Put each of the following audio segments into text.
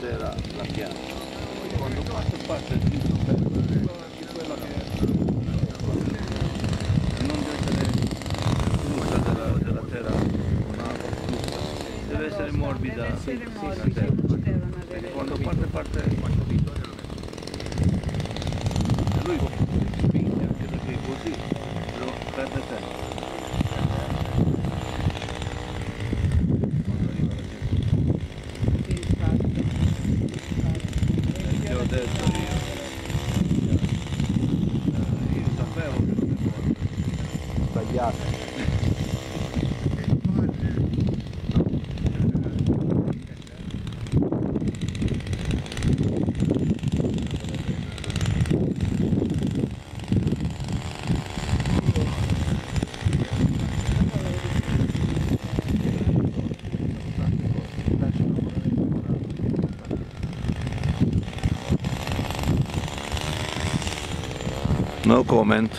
terra la pianta. Quando parte il giusto pezzo di quella che non deve essere giusta della terra, un'acqua giusta, deve essere morbida. Deve essere la morbidi, terra. non ci devono avere. Perché quando parte e lui spinge anche perché così, però perde tempo. Sì, infatti. Ti ho detto io sapevo che non è buono. Sbagliato. No comment.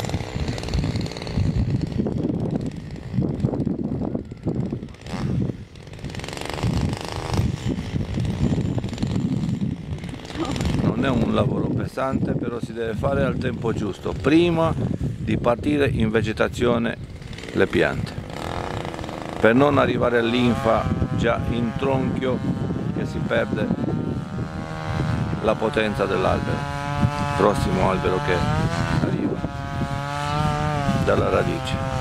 Non è un lavoro pesante, però si deve fare al tempo giusto, prima di partire in vegetazione le piante, per non arrivare all'infa già in tronchio che si perde la potenza dell'albero, prossimo albero che arriva dalla radice.